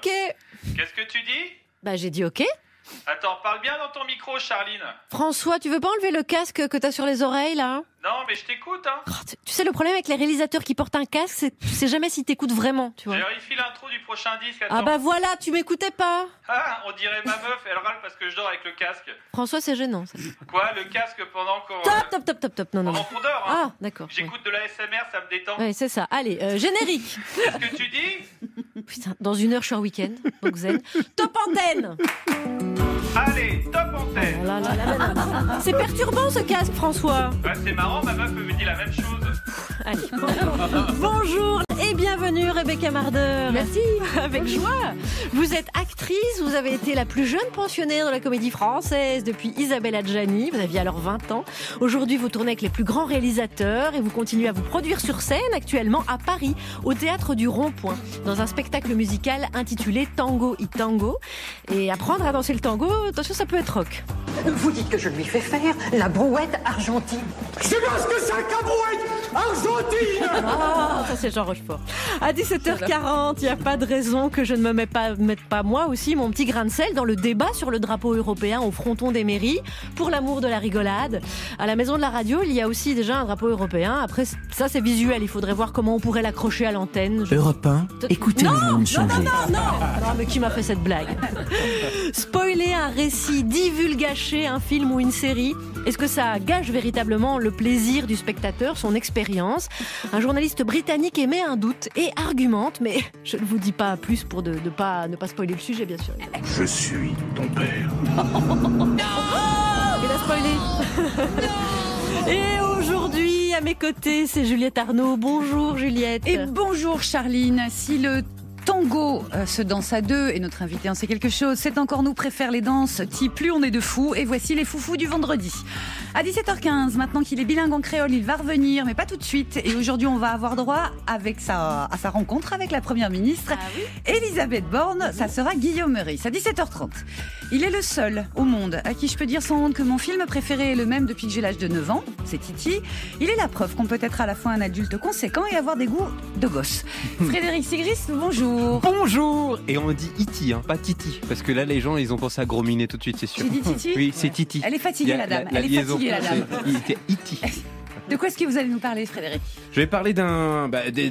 OK. Qu'est-ce que tu dis? Bah j'ai dit OK. Attends, parle bien dans ton micro, Charline. François, tu veux pas enlever le casque que t'as sur les oreilles, là? Non, mais je t'écoute, hein. Oh, tu sais, le problème avec les réalisateurs qui portent un casque, c'est que tu sais jamais s'ils t'écoutent vraiment, tu vois. J'ai réussi l'intro du prochain disque, attends. Ah bah voilà, tu m'écoutais pas. Ah, on dirait ma meuf, elle râle parce que je dors avec le casque. François, c'est gênant, ça. Quoi, le casque pendant qu'on... Top. Non. Pendant qu'on dort, hein. Ah, d'accord. J'écoute de la SMR, ça me détend. Oui, c'est ça. Allez, générique. Qu'est-ce que tu dis? Putain, dans 1 heure, je suis en week-end, donc zen. Top antenne. Allez, top antenne. Là. C'est perturbant, ce casque, François. Ouais, c'est marrant, ma meuf me dit la même chose. Allez. Bonjour et bienvenue Rebecca Marder. Merci. Avec joie. Vous êtes actrice, vous avez été la plus jeune pensionnaire de la comédie française depuis Isabelle Adjani, vous aviez alors 20 ans. Aujourd'hui, vous tournez avec les plus grands réalisateurs et vous continuez à vous produire sur scène actuellement à Paris, au Théâtre du Rond-Point, dans un spectacle musical intitulé Tango y Tango. Et apprendre à danser le tango, attention, ça peut être rock. Vous dites que je lui fais faire la brouette argentine. Je sais pas ce que c'est qu'un brouette argentine. Ah, ça c'est Jean Rochefort. À 17h40, il n'y a pas de raison que je ne mette pas moi aussi mon petit grain de sel dans le débat sur le drapeau européen au fronton des mairies, pour l'amour de la rigolade. À la maison de la radio, il y a aussi déjà un drapeau européen. Après, ça c'est visuel, il faudrait voir comment on pourrait l'accrocher à l'antenne. Europe 1, écoutez le monde changer. Non, mais qui m'a fait cette blague? Spoiler un récit, divulgacher un film ou une série, est-ce que ça gâche véritablement le plaisir du spectateur, son expérience? Un journaliste britannique émet un doute et argumente, mais je ne vous dis pas plus pour ne pas spoiler le sujet, bien sûr. Je suis ton père. Il a spoilé. Et aujourd'hui, à mes côtés, c'est Juliette Arnaud. Bonjour Juliette. Et bonjour Charline. Si le tango se danse à deux, et notre invité en sait quelque chose, c'est encore nous préfère les danses type plus on est de fous, et voici les foufous du vendredi. À 17h15, maintenant qu'il est bilingue en créole, il va revenir, mais pas tout de suite. Et aujourd'hui, on va avoir droit à sa rencontre avec la Première ministre, Elisabeth Borne. Ça sera Guillaume Meurice. À 17h30, il est le seul au monde à qui je peux dire sans honte que mon film préféré est le même depuis que j'ai l'âge de 9 ans. C'est Titi. Il est la preuve qu'on peut être à la fois un adulte conséquent et avoir des goûts de gosse. Frédéric Sigrist, bonjour. Bonjour. Et on dit Iti, hein, pas Titi, parce que là les gens ils ont pensé à gros miner tout de suite, c'est sûr. J'ai dit Titi. Oui, c'est Titi. Elle est fatiguée la dame. Elle est liaison, fatiguée la dame. Il était Iti. De quoi est-ce que vous allez nous parler, Frédéric? Je vais parler d'un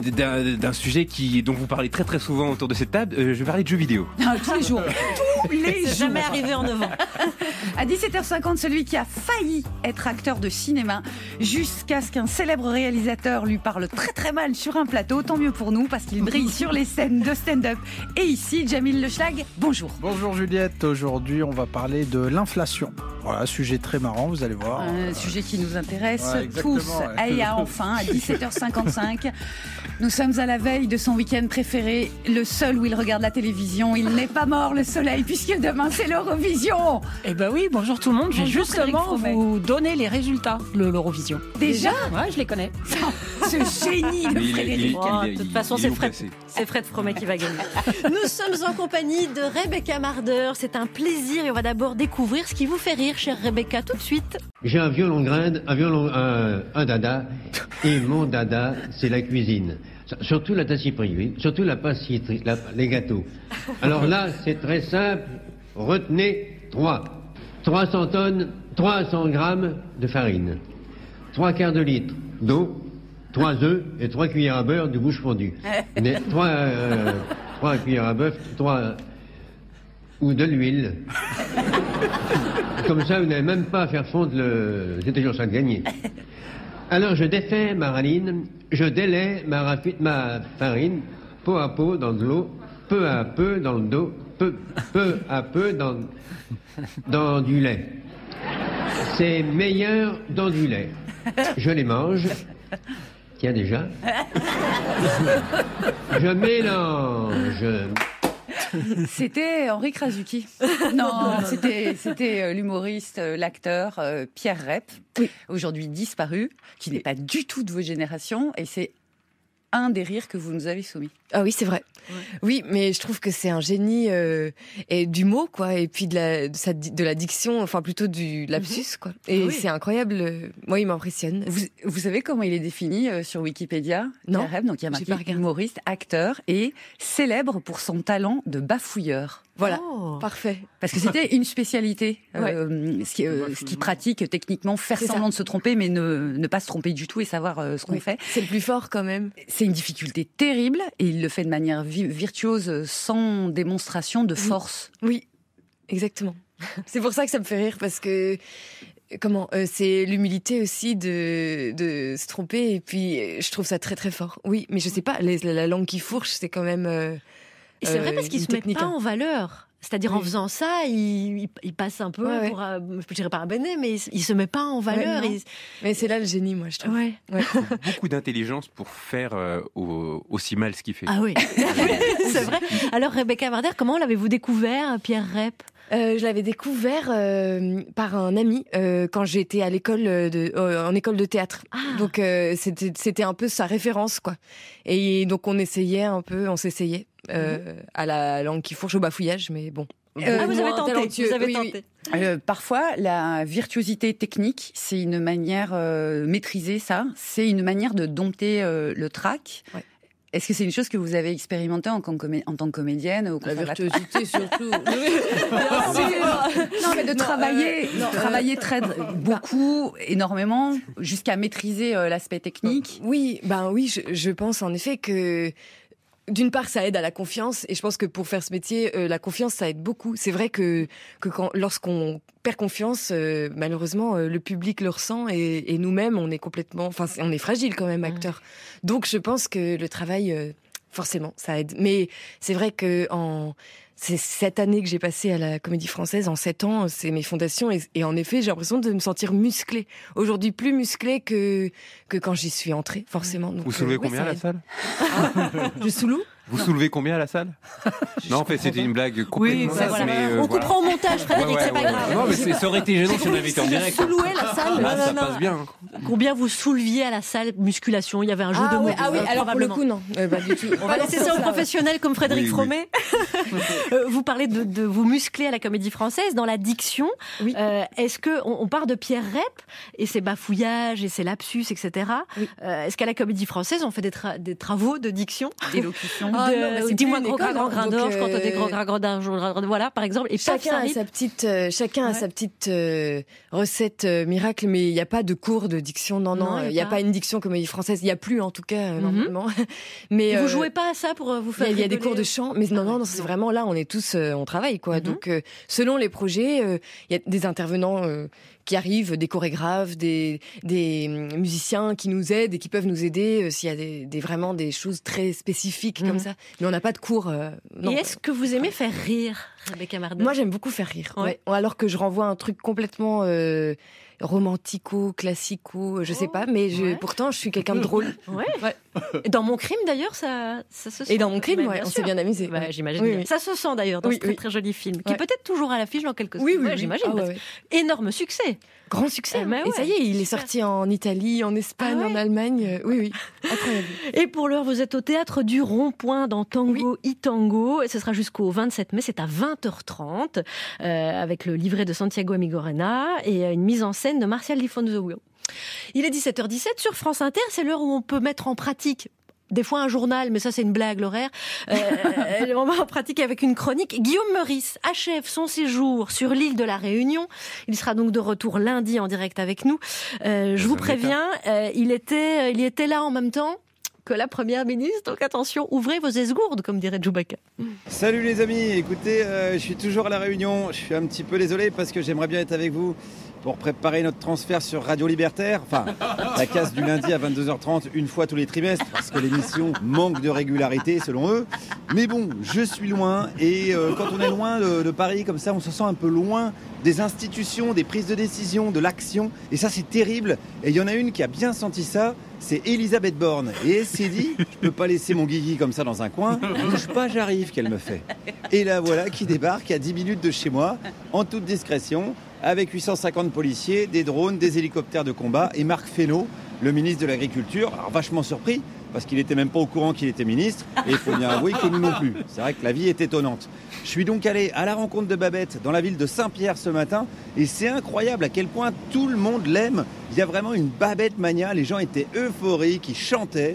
sujet dont vous parlez très très souvent autour de cette table. Je vais parler de jeux vidéo. Tous les jours. Tous les jours. Jamais arrivé en 9 ans. À 17h50, celui qui a failli être acteur de cinéma jusqu'à ce qu'un célèbre réalisateur lui parle très très mal sur un plateau. Tant mieux pour nous parce qu'il brille sur les scènes de stand-up. Et ici, Jamil Le Schlag, bonjour. Bonjour Juliette, aujourd'hui on va parler de l'inflation. Voilà, sujet très marrant, vous allez voir. Un sujet qui nous intéresse tous. Ouais. Et enfin, à 17h55, nous sommes à la veille de son week-end préféré, le seul où il regarde la télévision. Il n'est pas mort, le soleil, puisque demain c'est l'Eurovision. Eh ben oui, bonjour tout le monde. Je vais Bonjour, justement vous donner les résultats de l'Eurovision. Déjà? Ouais, je les connais. Ce génie de Frédéric. De toute façon, c'est Fred Fromet qui va gagner. Nous sommes en compagnie de Rebecca Marder. C'est un plaisir et on va d'abord découvrir ce qui vous fait rire, chère Rebecca, tout de suite. J'ai un violon grinde, un dada, et mon dada, c'est la cuisine. Surtout la tassiperie, oui. Surtout la pâtisserie, les gâteaux. Alors là, c'est très simple. Retenez 300 tonnes, 300 grammes de farine. 3 quarts de litre d'eau, 3 œufs et 3 cuillères à beurre de bouche fondue. 3 cuillères à bœuf, 3 ou de l'huile. Comme ça, vous n'avez même pas à faire fondre le... C'était toujours ça de gagner. Alors, je défais ma raline, je délais ma farine, peu à peu dans de l'eau, peu à peu dans le dos, peu à peu dans du lait. C'est meilleur dans du lait. Je les mange. Tiens, déjà. Je mélange. C'était Henri Krasuki. Non, c'était l'humoriste, l'acteur Pierre Rep, aujourd'hui disparu, qui n'est pas du tout de vos générations, et c'est un des rires que vous nous avez soumis. Ah oui, c'est vrai. Ouais. Oui, mais je trouve que c'est un génie et du mot, quoi, et puis de la diction, enfin plutôt du lapsus, quoi. Et c'est incroyable. Moi, il m'impressionne. Vous savez comment il est défini sur Wikipédia? Non. Donc il y a marqué humoriste, acteur et célèbre pour son talent de bafouilleur. Voilà, parfait. Parce que c'était une spécialité, ce qui pratique techniquement, faire semblant de se tromper, mais ne pas se tromper du tout et savoir ce qu'on fait. C'est le plus fort quand même. C'est une difficulté terrible et il le fait de manière virtuose, sans démonstration de force. Oui, exactement. C'est pour ça que ça me fait rire, parce que c'est l'humilité aussi de se tromper, et puis je trouve ça très très fort. Oui, mais je sais pas, la langue qui fourche, c'est quand même... et c'est vrai parce qu'il se met pas en valeur. C'est-à-dire en faisant ça, il passe un peu pour, je dirais pas un béné, mais il se met pas en valeur. Mais c'est là le génie, moi, je trouve. Ouais. Beaucoup d'intelligence pour faire aussi mal ce qu'il fait. Ah oui, c'est vrai. Alors Rebecca Marder, comment l'avez-vous découvert, Pierre Rep? Je l'avais découvert par un ami quand j'étais à l'école en école de théâtre. Ah. Donc c'était un peu sa référence, quoi. Et donc on s'essayait à la langue qui fourche, au bafouillage, mais bon. Vous avez tenté. Parfois, la virtuosité technique, c'est une manière maîtriser ça, c'est une manière de dompter le trac. Ouais. Est-ce que c'est une chose que vous avez expérimentée en tant que comédienne au La virtuosité surtout. Non, mais de travailler beaucoup, énormément, jusqu'à maîtriser l'aspect technique. Oui, je pense en effet que d'une part, ça aide à la confiance, et je pense que pour faire ce métier, la confiance, ça aide beaucoup. C'est vrai que lorsqu'on perd confiance, malheureusement, le public le ressent, et nous-mêmes, on est fragile quand même, acteurs. Donc, je pense que le travail, forcément, ça aide. Mais c'est vrai que c'est cette année que j'ai passée à la Comédie Française, en 7 ans, c'est mes fondations, et en effet, j'ai l'impression de me sentir musclée. Aujourd'hui, plus musclée que quand j'y suis entrée, forcément. Donc, vous soulevez combien à la salle? Je souloue. Vous soulevez combien à la salle? Non, en fait, c'était une blague complètement. Oui, mais on coupera au montage, Frédéric, c'est pas grave. Non, mais ça aurait été gênant si on avait été en direct. Vous soulouez la salle? Ça passe bien. Combien vous souleviez à la salle musculation? Il y avait un jeu de mots. Ah oui, alors pour le coup, non. Pas du tout. On va laisser ça aux professionnels comme Frédéric Fromet. Vous parlez de vous muscler à la Comédie Française dans la diction. Oui. Est-ce qu'on part de Pierre Rep et ses bafouillages et ses lapsus, etc. Oui. Est-ce qu'à la Comédie Française, on fait des travaux de diction, d'élocution? Dis-moi gros grain d'orge quand on dit gros grain d'orge, voilà, par exemple. Et chacun a sa petite recette miracle, mais il n'y a pas de cours de diction. Non, il n'y a pas une diction Comédie Française. Il n'y a plus, en tout cas, normalement. Mais vous jouez pas à ça pour vous faire? Il y a des cours de chant, mais non, c'est vraiment là, on est tous, on travaille, quoi. Donc, selon les projets, il y a des intervenants qui arrivent, des chorégraphes, des musiciens qui nous aident et qui peuvent nous aider s'il y a vraiment des choses très spécifiques comme ça. Mais on n'a pas de cours. Non. Et est-ce que vous aimez faire rire, Rebecca Marder? Moi, j'aime beaucoup faire rire. Ouais. Alors que je renvoie un truc complètement romantico, classico, je sais pas, mais pourtant, je suis quelqu'un de drôle. Ouais. Et dans Mon crime, d'ailleurs, ça se sent. Et dans Mon crime, on s'est bien amusé. J'imagine bien. Ça se sent d'ailleurs dans ce très très joli film, qui est peut-être toujours à l'affiche dans quelques semaines. Oui, j'imagine. Énorme succès. Grand succès. Et ça y est, il est sorti en Italie, en Espagne, en Allemagne. Oui. Incroyable. Et pour l'heure, vous êtes au Théâtre du Rond-Point dans Tango Itango. Et ce sera jusqu'au 27 mai. C'est à 20h30 avec le livret de Santiago Amigorena et une mise en scène de Martial Di Fonzouio. Il est 17h17 sur France Inter. C'est l'heure où on peut mettre en pratique des fois un journal, mais ça c'est une blague, l'horaire. On va en pratiquer avec une chronique. Guillaume Meurice achève son séjour sur l'île de la Réunion. Il sera donc de retour lundi en direct avec nous. Je vous préviens, il était là en même temps que la Première ministre. Donc attention, ouvrez vos esgourdes, comme dirait Djoubaka. Salut les amis, écoutez, je suis toujours à la Réunion. Je suis un petit peu désolé parce que j'aimerais bien être avec vous pour préparer notre transfert sur Radio Libertaire. Enfin, la casse du lundi à 22h30, une fois tous les trimestres, parce que l'émission manque de régularité selon eux. Mais bon, je suis loin, et quand on est loin de Paris comme ça, on se sent un peu loin des institutions, des prises de décision, de l'action. Et ça, c'est terrible. Et il y en a une qui a bien senti ça, c'est Elisabeth Borne. Et elle s'est dit, je peux pas laisser mon guigui comme ça dans un coin, bouge pas, j'arrive, qu'elle me fait. Et là, voilà, qui débarque à 10 minutes de chez moi, en toute discrétion, avec 850 policiers, des drones, des hélicoptères de combat, et Marc Fesneau, le ministre de l'Agriculture, alors vachement surpris, parce qu'il n'était même pas au courant qu'il était ministre, et il faut bien avouer que nous non plus. C'est vrai que la vie est étonnante. Je suis donc allé à la rencontre de Babette dans la ville de Saint-Pierre ce matin, et c'est incroyable à quel point tout le monde l'aime. Il y a vraiment une Babette mania, les gens étaient euphoriques, ils chantaient.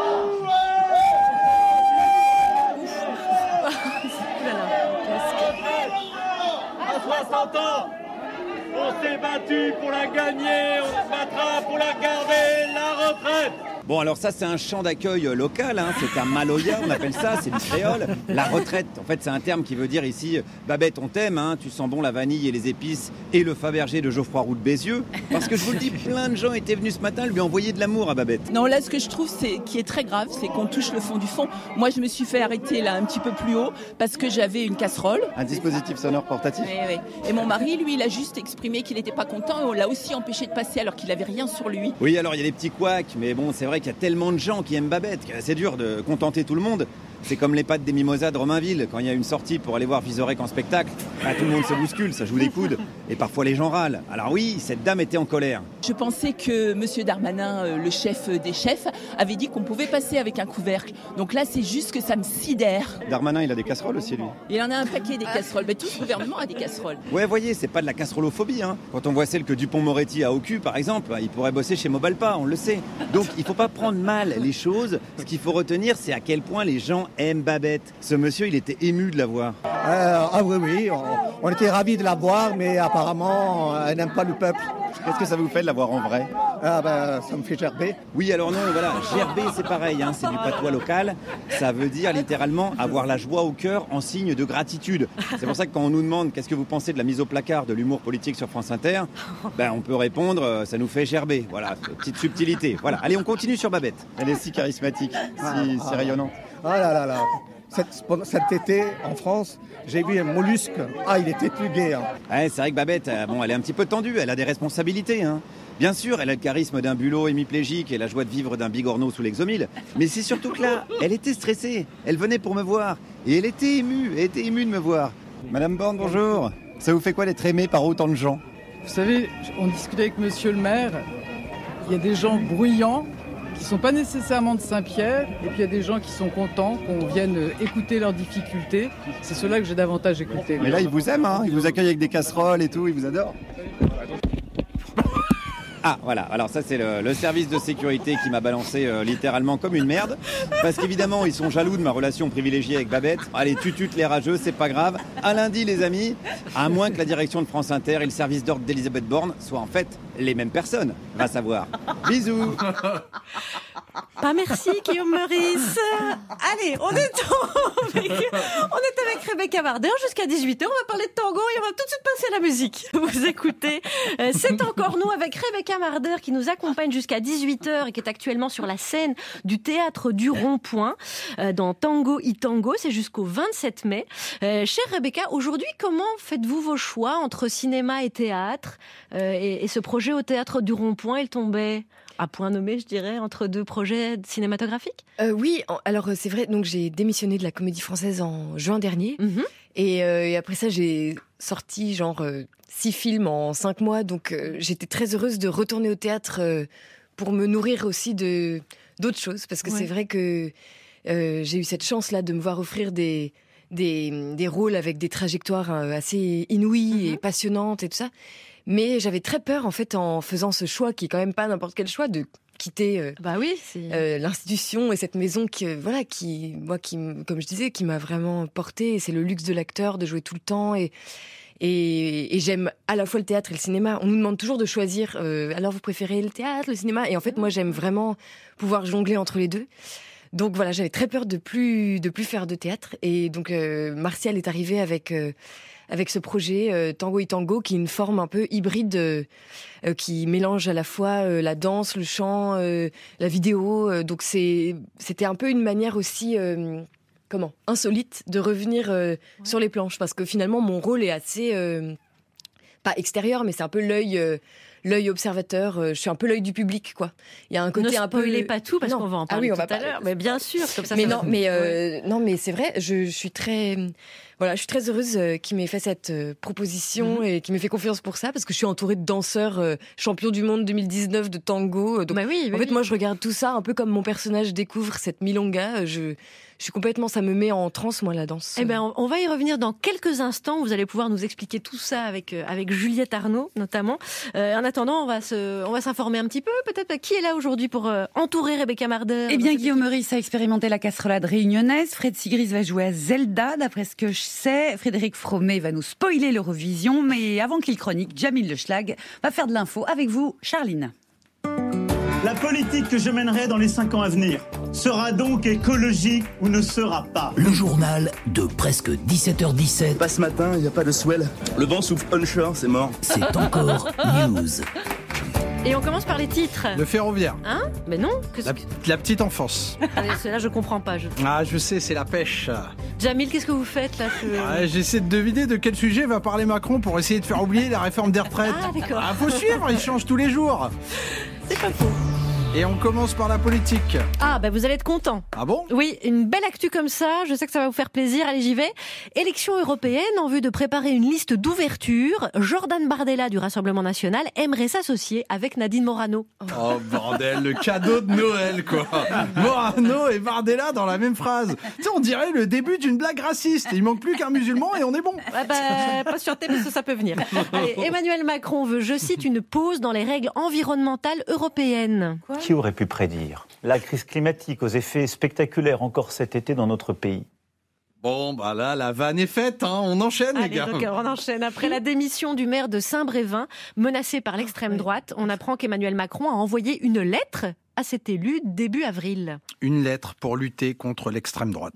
À 60 ans, on s'est battu pour la gagner, on se battra pour la garder, la retraite. Bon, alors ça, c'est un chant d'accueil local, hein. C'est un maloya, on appelle ça, c'est du créole. La retraite, en fait, c'est un terme qui veut dire ici, Babette, on t'aime, hein, tu sens bon la vanille et les épices et le Fabergé de Geoffroy Roux de Bézieux. Parce que je vous le dis, plein de gens étaient venus ce matin lui envoyer de l'amour à Babette. Non, là, ce que je trouve qui est très grave, c'est qu'on touche le fond du fond. Moi, je me suis fait arrêter là un petit peu plus haut parce que j'avais une casserole. Un dispositif sonore portatif. Oui. Et mon mari, lui, il a juste exprimé qu'il n'était pas content et on l'a aussi empêché de passer alors qu'il n'avait rien sur lui. Oui, alors il y a des petits couacs, mais bon, c'est vrai qu'il y a tellement de gens qui aiment Babette que c'est dur de contenter tout le monde. C'est comme les pâtes des mimosas de Romainville. Quand il y a une sortie pour aller voir Vizorek en spectacle, tout le monde se bouscule, ça joue des coudes. Et parfois les gens râlent. Alors oui, cette dame était en colère. Je pensais que M. Darmanin, le chef des chefs, avait dit qu'on pouvait passer avec un couvercle. Donc là, c'est juste que ça me sidère. Darmanin, il a des casseroles aussi, lui. Il en a un paquet des casseroles. Mais tout ce gouvernement a des casseroles. Ouais, voyez, c'est pas de la casserolophobie, hein. Quand on voit celle que Dupond-Moretti a au cul, par exemple, il pourrait bosser chez Mobalpa, on le sait. Donc il faut pas prendre mal les choses. Ce qu'il faut retenir, c'est à quel point les gens aiment Babette. Ce monsieur, il était ému de la voir. Oui, on était ravis de la voir, mais apparemment, elle n'aime pas le peuple. Qu'est-ce que ça vous fait de la voir en vrai? Ça me fait gerber. Oui, alors non, voilà, gerber, c'est pareil, hein, c'est du patois local. Ça veut dire littéralement avoir la joie au cœur en signe de gratitude. C'est pour ça que quand on nous demande qu'est-ce que vous pensez de la mise au placard de l'humour politique sur France Inter, on peut répondre, ça nous fait gerber. Voilà, petite subtilité. Voilà, allez, on continue sur Babette. Elle est si charismatique, si rayonnante. Ah là. Cet été, en France, j'ai vu un mollusque. Il était plus gai. Hein. Ouais, c'est vrai que Babette, elle est un petit peu tendue, elle a des responsabilités. Hein. Bien sûr, elle a le charisme d'un bulot hémiplégique et la joie de vivre d'un bigorneau sous l'exomile. Mais c'est surtout que là, elle était stressée. Elle venait pour me voir. Et elle était émue de me voir. Madame Borne, bonjour. Ça vous fait quoi d'être aimée par autant de gens? Vous savez, on discutait avec monsieur le maire. Il y a des gens bruyants qui ne sont pas nécessairement de Saint-Pierre, et puis il y a des gens qui sont contents qu'on vienne écouter leurs difficultés. C'est ceux-là que j'ai davantage écouté. Mais là, ils vous aiment, hein, ils vous accueillent avec des casseroles et tout, ils vous adorent. Ah, voilà, alors ça c'est le service de sécurité qui m'a balancé littéralement comme une merde, parce qu'évidemment ils sont jaloux de ma relation privilégiée avec Babette. Allez, tutute les rageux, c'est pas grave. À lundi les amis, à moins que la direction de France Inter et le service d'ordre d'Elisabeth Borne soient en fait les mêmes personnes, va savoir. Bisous. Pas merci Guillaume Meurice. Allez, on est avec Rebecca Marder jusqu'à 18h. On va parler de tango et on va tout de suite passer à la musique. Vous écoutez C'est encore nous avec Rebecca Marder qui nous accompagne jusqu'à 18h et qui est actuellement sur la scène du théâtre du Rond-Point dans Tango y Tango. C'est jusqu'au 27 mai. Chère Rebecca, aujourd'hui, comment faites-vous vos choix entre cinéma et théâtre et ce projet au théâtre du Rond-Point, il tombait à point nommé, je dirais, entre deux projets cinématographiques? Oui, alors c'est vrai, donc j'ai démissionné de la Comédie Française en juin dernier. Et après ça, j'ai sorti 6 films en 5 mois. Donc j'étais très heureuse de retourner au théâtre pour me nourrir aussi d'autres choses. Parce que c'est vrai que j'ai eu cette chance-là de me voir offrir des rôles avec des trajectoires assez inouïes et passionnantes et tout ça. Mais j'avais très peur, en fait, en faisant ce choix, qui est quand même pas n'importe quel choix, de quitter l'institution et cette maison qui, comme je disais, qui m'a vraiment portée. C'est le luxe de l'acteur de jouer tout le temps. Et j'aime à la fois le théâtre et le cinéma. On nous demande toujours de choisir, alors vous préférez le théâtre, le cinéma? Et en fait, moi, j'aime vraiment pouvoir jongler entre les deux. Donc voilà, j'avais très peur de plus faire de théâtre. Et donc, Martial est arrivé avec ce projet Tango y Tango, qui est une forme un peu hybride qui mélange à la fois la danse, le chant, la vidéo. Donc c'était un peu une manière aussi insolite de revenir sur les planches, parce que finalement mon rôle est assez pas extérieur, mais c'est un peu l'œil l'œil observateur. Je suis un peu l'œil du public, quoi. Il y a un côté un peu. Ne spoilez pas tout parce qu'on va en parler tout à l'heure. Mais bien sûr, comme ça. Mais non, mais c'est vrai. Je suis très. Voilà, je suis très heureuse qu'il m'ait fait cette proposition et qu'il m'ait fait confiance pour ça, parce que je suis entourée de danseurs champions du monde 2019 de tango. Donc, en fait, moi, je regarde tout ça un peu comme mon personnage découvre cette milonga. Je suis complètement, ça me met en transe, moi, la danse. Eh ben, on va y revenir dans quelques instants. Vous allez pouvoir nous expliquer tout ça avec Juliette Arnaud, notamment. En attendant, on va s'informer un petit peu. Peut-être qui est là aujourd'hui pour entourer Rebecca Marder. Eh bien, Guillaume Meurice a expérimenté la casserolade réunionnaise. Fred Sigris va jouer à Zelda, d'après ce que je sais. Frédéric Fromet va nous spoiler l'Eurovision. Mais avant qu'il chronique, Jamil Le Schlag va faire de l'info. Avec vous, Charline. La politique que je mènerai dans les 5 ans à venir sera donc écologique ou ne sera pas. Le journal de presque 17h17. Pas ce matin, il n'y a pas de swell. Le vent souffle onshore, c'est mort. C'est encore news. Et on commence par les titres. Le ferroviaire. Hein? Mais non. La petite enfance. Là, je comprends pas. Ah, je sais, c'est la pêche. Jamil, qu'est-ce que vous faites là? J'essaie de deviner de quel sujet va parler Macron pour essayer de faire oublier la réforme des retraites. Ah, d'accord. Faut suivre, il change tous les jours. C'est pas faux. Et on commence par la politique. Ah, vous allez être content. Ah bon? Oui, une belle actu comme ça, je sais que ça va vous faire plaisir, allez j'y vais. Élection européenne, en vue de préparer une liste d'ouverture, Jordan Bardella du Rassemblement National aimerait s'associer avec Nadine Morano. Oh bordel, le cadeau de Noël quoi. Morano et Bardella dans la même phrase. Tu sais, on dirait le début d'une blague raciste. Il manque plus qu'un musulman et on est bon. Pas sûreté parce que ça peut venir. Allez, Emmanuel Macron veut, je cite, une pause dans les règles environnementales européennes. Quoi ? Qui aurait pu prédire la crise climatique aux effets spectaculaires encore cet été dans notre pays? Bon, là, la vanne est faite, hein. On enchaîne, les gars. Donc, on enchaîne. Après la démission du maire de Saint-Brévin, menacé par l'extrême droite, on apprend qu'Emmanuel Macron a envoyé une lettre à cet élu début avril. Une lettre pour lutter contre l'extrême droite.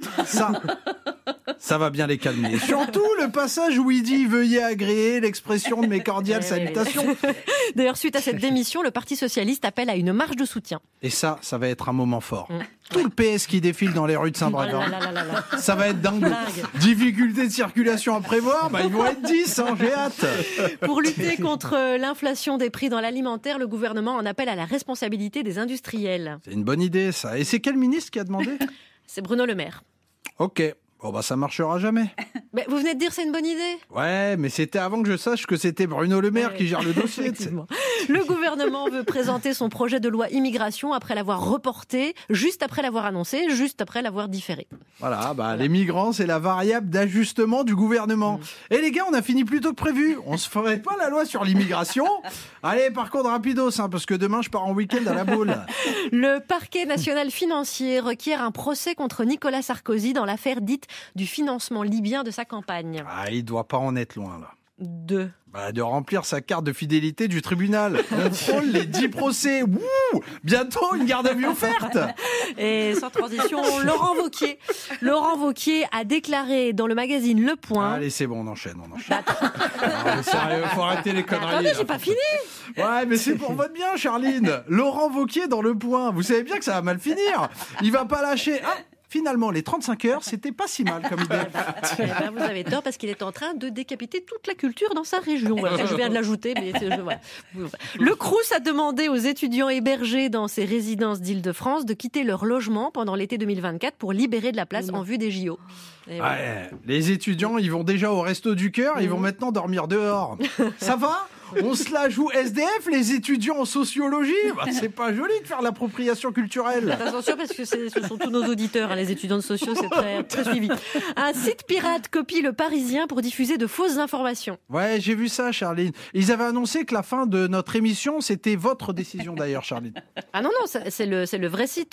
Ça va bien les calmer. Et surtout le passage où il dit « Veuillez agréer l'expression de mes cordiales salutations ». D'ailleurs, suite à cette démission, le Parti socialiste appelle à une marche de soutien. Et ça va être un moment fort. Tout le PS qui défile dans les rues de Saint-Brévin. Ça va être dingue. Difficulté de circulation à prévoir, ils vont être 10, hein, j'ai hâte. Pour lutter contre l'inflation des prix dans l'alimentaire, le gouvernement en appelle à la responsabilité des industriels. C'est une bonne idée, ça. Et c'est quel ministre qui a demandé? C'est Bruno Le Maire. Ok. Bon, ça marchera jamais. Mais vous venez de dire c'est une bonne idée. Ouais, mais c'était avant que je sache que c'était Bruno Le Maire qui gère le dossier. Le gouvernement veut présenter son projet de loi immigration après l'avoir reporté, juste après l'avoir annoncé, juste après l'avoir différé. Voilà, les migrants, c'est la variable d'ajustement du gouvernement. Et les gars, on a fini plus tôt que prévu. On se ferait pas la loi sur l'immigration? Allez, par contre, rapidos, parce que demain, je pars en week-end à la boule. Le parquet national financier requiert un procès contre Nicolas Sarkozy dans l'affaire dite du financement libyen de sa campagne. Ah, il doit pas en être loin, là. De remplir sa carte de fidélité du tribunal. On frôle les 10 procès. Wouh, bientôt une garde à vue offerte. Et sans transition, Laurent Wauquiez a déclaré dans le magazine Le Point... Allez, c'est bon, on enchaîne. Non, mais sérieux, faut arrêter les conneries. Attendez, j'ai pas fini. Ouais, mais c'est pour votre bien, Charline. Laurent Wauquiez dans Le Point. Vous savez bien que ça va mal finir. Il va pas lâcher... Finalement, les 35 heures, c'était pas si mal comme idée. Vous avez tort parce qu'il est en train de décapiter toute la culture dans sa région. Voilà, je viens de l'ajouter, mais voilà. Le Crous a demandé aux étudiants hébergés dans ces résidences d'Île-de-France de quitter leur logement pendant l'été 2024 pour libérer de la place en vue des JO. Les étudiants, ils vont déjà au Resto du Cœur, ils vont maintenant dormir dehors. Ça va ? On se la joue SDF, les étudiants en sociologie. C'est pas joli de faire l'appropriation culturelle. Attention parce que ce sont tous nos auditeurs, les étudiants de sociaux, c'est très, très suivi. Un site pirate copie Le Parisien pour diffuser de fausses informations. Ouais, j'ai vu ça, Charline. Ils avaient annoncé que la fin de notre émission, c'était votre décision d'ailleurs, Charline. Ah non, c'est le vrai site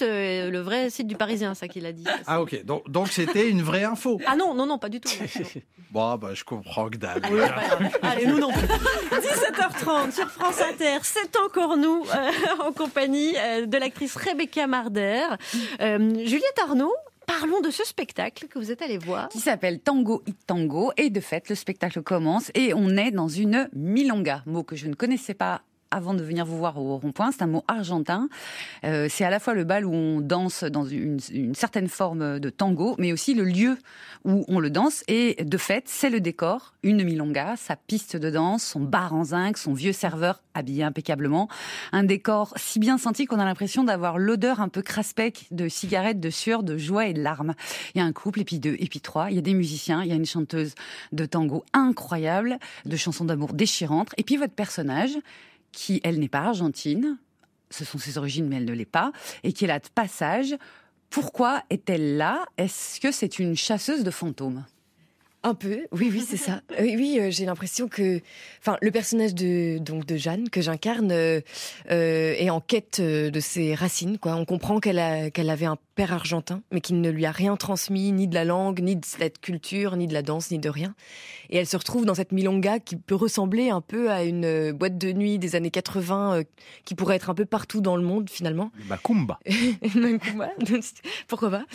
du Parisien, ça qu'il a dit. Ah ok, donc c'était une vraie info. Ah non, pas du tout. Bon, je comprends que dalle. Oui, allez, nous non plus. 17h30 sur France Inter, c'est encore nous, en compagnie de l'actrice Rebecca Marder. Juliette Arnaud, parlons de ce spectacle que vous êtes allé voir. Qui s'appelle Tango Hit Tango. Et de fait, le spectacle commence et on est dans une milonga. Mot que je ne connaissais pas avant de venir vous voir au rond-point. C'est un mot argentin. C'est à la fois le bal où on danse dans une certaine forme de tango, mais aussi le lieu où on le danse. Et de fait, c'est le décor, une milonga, sa piste de danse, son bar en zinc, son vieux serveur habillé impeccablement. Un décor si bien senti qu'on a l'impression d'avoir l'odeur un peu craspec de cigarettes, de sueur, de joie et de larmes. Il y a un couple, et puis 2, et puis 3. Il y a des musiciens, il y a une chanteuse de tango incroyable, de chansons d'amour déchirantes. Et puis votre personnage, qui, elle, n'est pas argentine, ce sont ses origines, mais elle ne l'est pas, et qui est là de passage. Pourquoi est-elle là ? Est-ce que c'est une chasseuse de fantômes ? Un peu, oui, c'est ça. Oui, j'ai l'impression que, le personnage de Jeanne que j'incarne est en quête de ses racines. Quoi, on comprend qu'elle avait un père argentin, mais qu'il ne lui a rien transmis, ni de la langue, ni de cette culture, ni de la danse, ni de rien. Et elle se retrouve dans cette milonga qui peut ressembler un peu à une boîte de nuit des années 80, qui pourrait être un peu partout dans le monde finalement. Macumba. Macumba, pourquoi pas.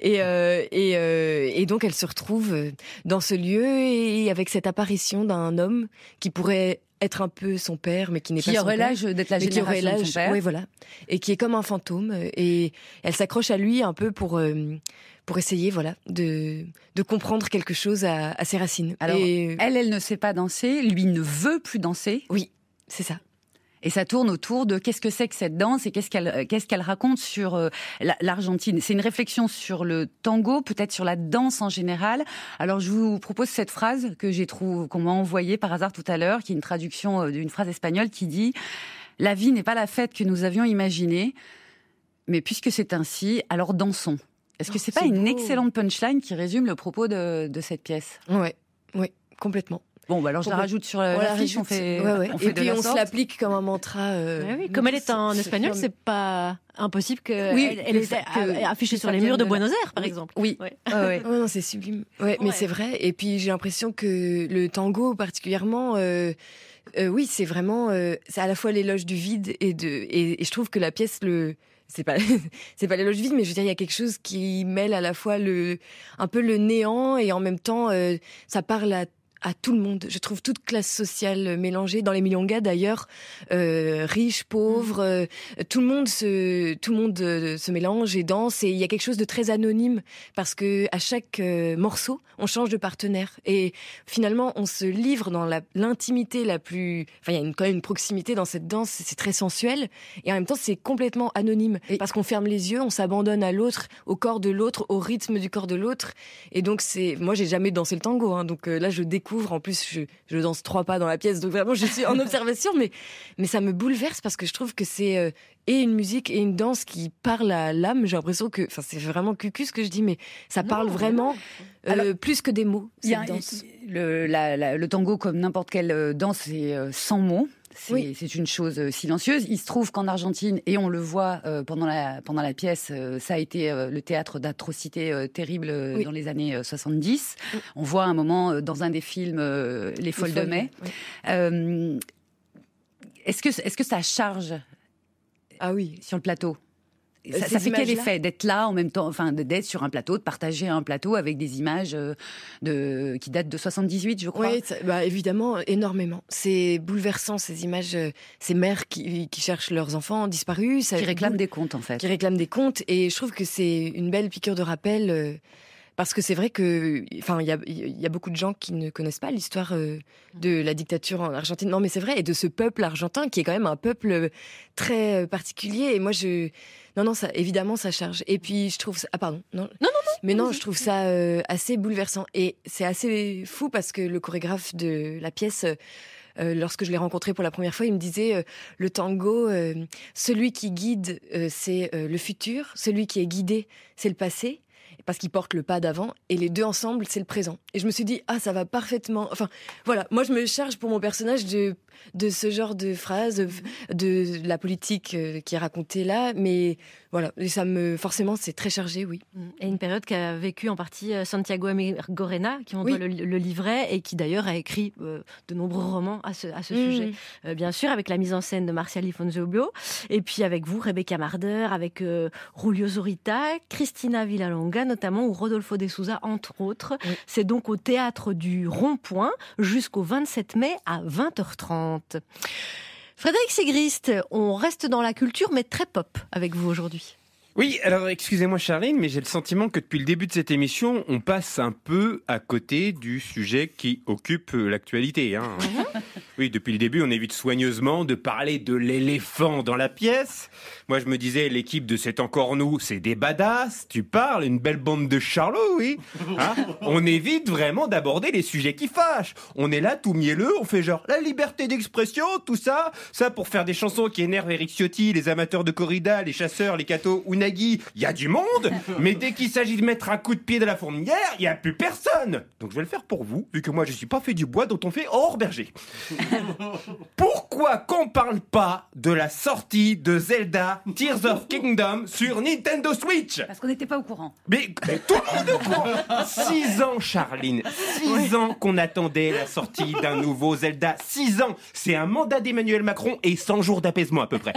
Et donc elle se retrouve dans ce lieu et avec cette apparition d'un homme qui pourrait être un peu son père, mais qui n'est pas son père. Qui aurait l'âge d'être la génération de son père. Oui, voilà. Et qui est comme un fantôme. Et elle s'accroche à lui un peu pour essayer, de comprendre quelque chose à ses racines. Alors, elle ne sait pas danser, lui ne veut plus danser. Oui, c'est ça. Et ça tourne autour de qu'est-ce que c'est que cette danse et qu'est-ce qu'elle raconte sur l'Argentine. C'est une réflexion sur le tango, peut-être sur la danse en général. Alors je vous propose cette phrase qu'on m'a envoyée par hasard tout à l'heure, qui est une traduction d'une phrase espagnole qui dit « La vie n'est pas la fête que nous avions imaginée, mais puisque c'est ainsi, alors dansons ». Est-ce que c'est pas une excellente punchline qui résume le propos de cette pièce ? Oui, complètement. Bon, alors je la rajoute sur l'affiche, on fait et puis on se l'applique comme un mantra. Comme elle est en espagnol, c'est pas impossible qu'elle est affichée sur les murs de Buenos Aires, par exemple. Oui. Non, c'est sublime. Mais c'est vrai. Et puis j'ai l'impression que le tango, particulièrement, c'est vraiment, c'est à la fois l'éloge du vide et je trouve que la pièce c'est pas l'éloge du vide, mais je veux dire, il y a quelque chose qui mêle à la fois un peu le néant et en même temps, ça parle à tout le monde. Je trouve toute classe sociale mélangée. Dans les milongas, d'ailleurs, riches, pauvres, tout le monde se mélange et danse. Et il y a quelque chose de très anonyme parce que à chaque morceau, on change de partenaire. Et finalement, on se livre dans l'intimité la plus... il y a quand même une proximité dans cette danse. C'est très sensuel. Et en même temps, c'est complètement anonyme. Parce qu'on ferme les yeux, on s'abandonne à l'autre, au corps de l'autre, au rythme du corps de l'autre. Et donc, moi, j'ai jamais dansé le tango. Hein, donc là, je découvre. En plus, je danse 3 pas dans la pièce, donc vraiment, je suis en observation, mais ça me bouleverse parce que je trouve que c'est et une musique et une danse qui parle à l'âme. J'ai l'impression que, c'est vraiment cucu ce que je dis, mais ça parle vraiment plus que des mots, cette danse. Le tango, comme n'importe quelle danse, c'est sans mots. C'est une chose silencieuse. Il se trouve qu'en Argentine, et on le voit pendant la pièce, ça a été le théâtre d'atrocités terribles dans les années 70. On voit un moment dans un des films Les Folles de Mai. Est-ce que ça charge sur le plateau ? Ça fait quel effet d'être là en même temps, d'être sur un plateau, de partager un plateau avec des images qui datent de 78, je crois. Oui, évidemment, énormément. C'est bouleversant ces images, ces mères qui cherchent leurs enfants disparus, qui réclament des comptes en fait. Qui réclament des comptes, et je trouve que c'est une belle piqûre de rappel. Parce que c'est vrai que, il y a beaucoup de gens qui ne connaissent pas l'histoire de la dictature en Argentine. Non, mais c'est vrai, et de ce peuple argentin qui est quand même un peuple très particulier. Et moi, ça, évidemment, ça charge. Et puis, je trouve ça, je trouve ça assez bouleversant. Et c'est assez fou parce que le chorégraphe de la pièce, lorsque je l'ai rencontré pour la première fois, il me disait le tango, celui qui guide, c'est le futur, celui qui est guidé, c'est le passé. Parce qu'ils portent le pas d'avant, et les deux ensemble, c'est le présent. Et je me suis dit, ça va parfaitement... moi je me charge pour mon personnage de ce genre de phrases, de la politique qui est racontée là, mais voilà, et forcément c'est très chargé, oui. Et une période qu'a vécu en partie Santiago Amigorena, qui on doit le livret, et qui d'ailleurs a écrit de nombreux romans à ce sujet. Bien sûr, avec la mise en scène de Marciali Fonzobio, et puis avec vous, Rebecca Marder, avec Julio Zorita, Cristina Villalonga notamment, ou Rodolfo de Souza, entre autres. Oui. C'est donc au Théâtre du Rond-Point jusqu'au 27 mai à 20h30. Frédéric Sigrist, on reste dans la culture, mais très pop avec vous aujourd'hui. Oui, alors excusez-moi Charline, mais j'ai le sentiment que depuis le début de cette émission, on passe un peu à côté du sujet qui occupe l'actualité. Hein. Oui, depuis le début, on évite soigneusement de parler de l'éléphant dans la pièce. Moi, je me disais, l'équipe de C'est encore nous, c'est des badass. Tu parles, une belle bande de charlots, oui. Hein, on évite vraiment d'aborder les sujets qui fâchent. On est là, tout mielleux, on fait genre la liberté d'expression, tout ça. Ça pour faire des chansons qui énervent Eric Ciotti, les amateurs de corrida, les chasseurs, les cathos ou Nagui. Il y a du monde, mais dès qu'il s'agit de mettre un coup de pied dans la fourmilière, il n'y a plus personne. Donc je vais le faire pour vous, vu que moi je suis pas fait du bois dont on fait hors berger. Pourquoi qu'on parle pas de la sortie de Zelda Tears of Kingdom sur Nintendo Switch? Parce qu'on n'était pas au courant. Mais tout le monde est au courant. 6 ans, Charline. 6 ans qu'on attendait la sortie d'un nouveau Zelda. 6 ans. C'est un mandat d'Emmanuel Macron et 100 jours d'apaisement à peu près.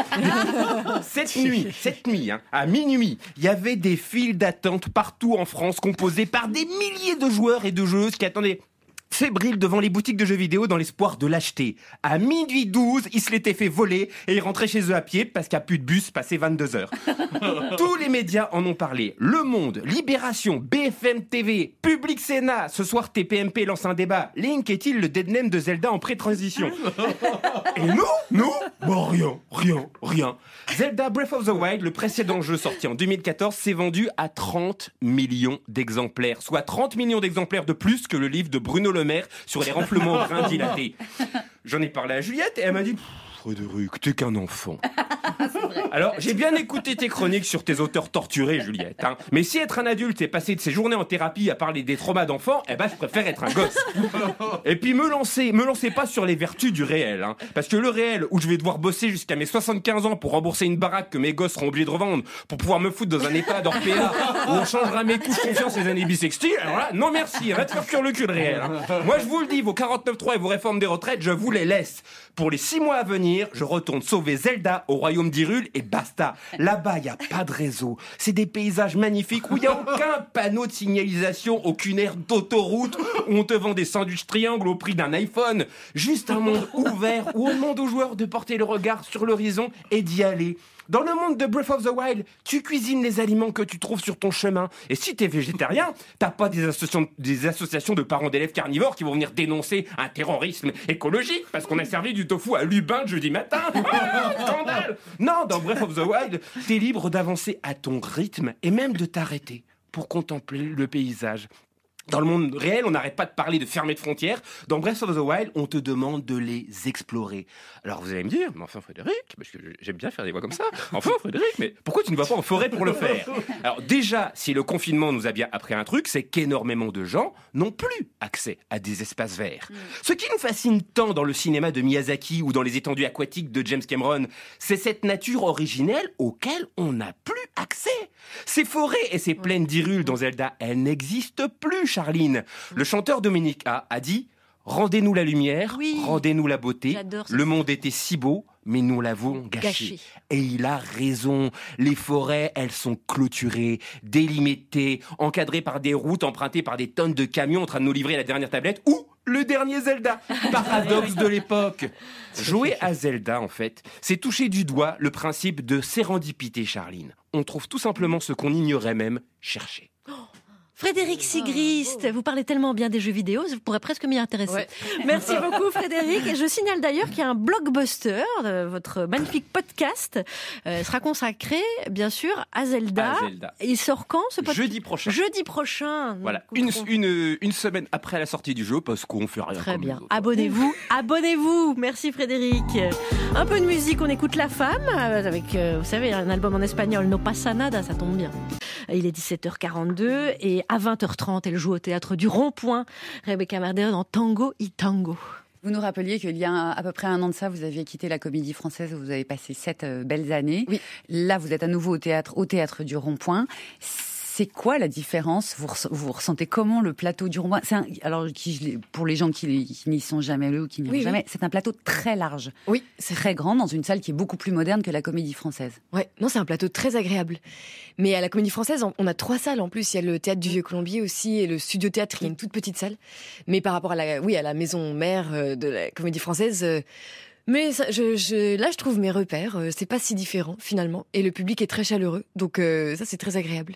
Cette nuit, hein, à minuit, il y avait des files d'attente partout en France composées par des milliers de joueurs et de joueuses qui attendaient fébrile devant les boutiques de jeux vidéo dans l'espoir de l'acheter. À minuit 12, ils se l'étaient fait voler et ils rentraient chez eux à pied parce qu'il n'y a plus de bus passé 22h. Tous les médias en ont parlé. Le Monde, Libération, BFM TV, Public Sénat. Ce soir, TPMP lance un débat. Link est-il le dead name de Zelda en pré-transition? Et nous, bon, rien. Zelda Breath of the Wild, le précédent jeu sorti en 2014, s'est vendu à 30 millions d'exemplaires. Soit 30 millions d'exemplaires de plus que le livre de Bruno Le Maire sur les renflements brins dilatés. J'en ai parlé à Juliette et elle m'a dit « Frédéric, t'es qu'un enfant. » Alors, j'ai bien écouté tes chroniques sur tes auteurs torturés, Juliette. Hein. Mais si être un adulte et passer de ses journées en thérapie à parler des traumas d'enfants, eh ben, je préfère être un gosse. Et puis, me lancez pas sur les vertus du réel. Hein. Parce que le réel, où je vais devoir bosser jusqu'à mes 75 ans pour rembourser une baraque que mes gosses seront obligés de revendre, pour pouvoir me foutre dans un EHPAD hors PA, où on changera mes couches confiance les années bissextiles, alors là, non merci, va te faire cuire le cul le réel. Hein. Moi, je vous le dis, vos 49.3 et vos réformes des retraites, je vous les laisse. Pour les 6 mois à venir, je retourne sauver Zelda au royaume d'Hyrule et basta. Là-bas, il n'y a pas de réseau. C'est des paysages magnifiques où il n'y a aucun panneau de signalisation, aucune aire d'autoroute, où on te vend des sandwichs triangles au prix d'un iPhone. Juste un monde ouvert où on demande aux joueurs de porter le regard sur l'horizon et d'y aller. Dans le monde de Breath of the Wild, tu cuisines les aliments que tu trouves sur ton chemin. Et si t'es végétarien, t'as pas des associations de parents d'élèves carnivores qui vont venir dénoncer un terrorisme écologique parce qu'on a servi du tofu à Lubin le jeudi matin. Ah, scandale! Non, dans Breath of the Wild, t'es libre d'avancer à ton rythme et même de t'arrêter pour contempler le paysage. Dans le monde réel, on n'arrête pas de parler de fermer de frontières. Dans Breath of the Wild, on te demande de les explorer. Alors vous allez me dire, mais enfin Frédéric, parce que j'aime bien faire des voix comme ça, enfin Frédéric, mais pourquoi tu ne vas pas en forêt pour le faire? Alors déjà, si le confinement nous a bien appris un truc, c'est qu'énormément de gens n'ont plus accès à des espaces verts. Ce qui nous fascine tant dans le cinéma de Miyazaki ou dans les étendues aquatiques de James Cameron, c'est cette nature originelle auquel on n'a plus accès. Ces forêts et ces plaines d'Hyrule dans Zelda, elles n'existent plus, Charline. Le chanteur Dominique A dit « Rendez-nous la lumière, rendez-nous la beauté. Le monde était si beau, mais nous l'avons gâché. » Et il a raison. Les forêts, elles sont clôturées, délimitées, encadrées par des routes empruntées par des tonnes de camions en train de nous livrer la dernière tablette ou le dernier Zelda. Paradoxe de l'époque. Jouer à Zelda, en fait, c'est toucher du doigt le principe de sérendipité, Charline. On trouve tout simplement ce qu'on ignorait même chercher. Frédéric Sigrist, vous parlez tellement bien des jeux vidéo, vous pourrez presque m'y intéresser. Ouais. Merci beaucoup Frédéric. Et je signale d'ailleurs qu'il y a un blockbuster, votre magnifique podcast, sera consacré bien sûr à Zelda. Et il sort quand ce podcast? Jeudi prochain. Jeudi prochain. Voilà, une semaine après la sortie du jeu, parce qu'on fait rien. Très bien. Abonnez-vous. Merci Frédéric. Un peu de musique, on écoute La Femme, avec, vous savez, un album en espagnol, No pasa nada, ça tombe bien. Il est 17h42 et à 20h30, elle joue au théâtre du Rond-Point. Rebecca Marder dans Tango y Tango. Vous nous rappeliez qu'il y a à peu près un an de ça, vous aviez quitté la Comédie Française où vous avez passé 7 belles années. Oui. Là, vous êtes à nouveau au théâtre du Rond-Point. C'est quoi la différence? Vous ressentez comment le plateau du Rond-Point? Alors, pour les gens qui n'y sont jamais allés ou qui n'y vont jamais, c'est un plateau très large. Oui. C'est très grand, dans une salle qui est beaucoup plus moderne que la Comédie Française. Ouais, non, c'est un plateau très agréable. Mais à la Comédie Française, on a 3 salles en plus. Il y a le théâtre du Vieux-Colombier aussi et le Studio Théâtre, qui est une toute petite salle. Mais par rapport à la maison mère de la Comédie Française, Mais ça, là, je trouve mes repères, c'est pas si différent finalement. Et le public est très chaleureux, donc ça c'est très agréable.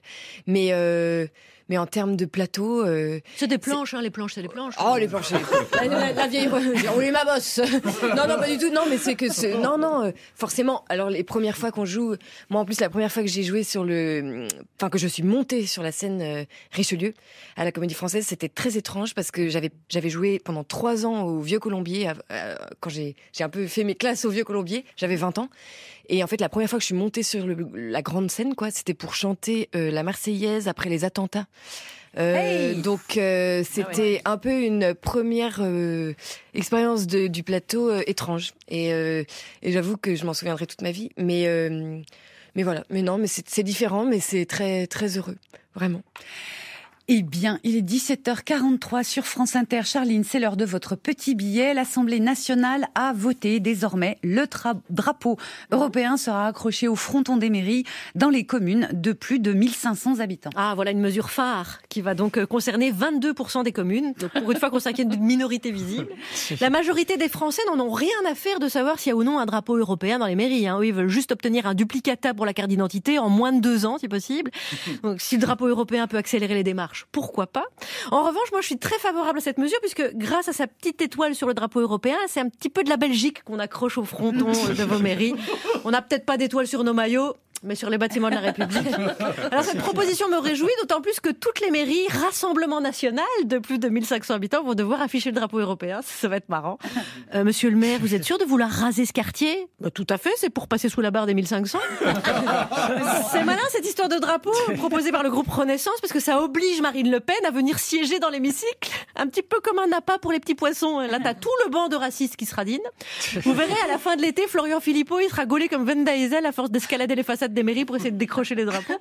Mais en termes de plateau... c'est des planches, les planches, c'est des planches. Oh, les planches, la vieille... On est ma bosse. Non, pas du tout. Non, mais c'est que... Non, forcément. Alors, les premières fois qu'on joue... Moi, en plus, la première fois que j'ai joué sur que je suis montée sur la scène Richelieu, à la Comédie Française, c'était très étrange parce que j'avais joué pendant 3 ans au Vieux Colombier, quand j'ai un peu fait mes classes au Vieux Colombier, j'avais 20 ans. Et en fait, la première fois que je suis montée sur la grande scène, c'était pour chanter la Marseillaise après les attentats. Donc c'était un peu une première expérience du plateau étrange. Et j'avoue que je m'en souviendrai toute ma vie. Mais voilà. Mais non, mais c'est différent, mais c'est très très heureux, vraiment. Eh bien, il est 17h43 sur France Inter. Charline, c'est l'heure de votre petit billet. L'Assemblée nationale a voté. Désormais, le drapeau européen sera accroché au fronton des mairies dans les communes de plus de 1500 habitants. Ah, voilà une mesure phare qui va donc concerner 22% des communes. Donc, pour une fois qu'on s'inquiète d'une minorité visible. La majorité des Français n'en ont rien à faire de savoir s'il y a ou non un drapeau européen dans les mairies. Eux, ils veulent juste obtenir un duplicata pour la carte d'identité en moins de 2 ans, si possible. Donc, si le drapeau européen peut accélérer les démarches, pourquoi pas. En revanche, moi je suis très favorable à cette mesure puisque grâce à sa petite étoile sur le drapeau européen, c'est un petit peu de la Belgique qu'on accroche au fronton de vos mairies. On n'a peut-être pas d'étoile sur nos maillots, mais sur les bâtiments de la République. Alors cette proposition me réjouit, d'autant plus que toutes les mairies, Rassemblement National, de plus de 1500 habitants, vont devoir afficher le drapeau européen. Ça va être marrant. Monsieur le maire, vous êtes sûr de vouloir raser ce quartier ? Tout à fait, c'est pour passer sous la barre des 1500. C'est malin cette histoire de drapeau proposée par le groupe Renaissance, parce que ça oblige Marine Le Pen à venir siéger dans l'hémicycle, un petit peu comme un appât pour les petits poissons. Là, t'as tout le banc de racistes qui sera digne. Vous verrez, à la fin de l'été, Florian Philippot, il sera gaulé comme Van Diesel à force d'escalader les façades des mairies pour essayer de décrocher les drapeaux.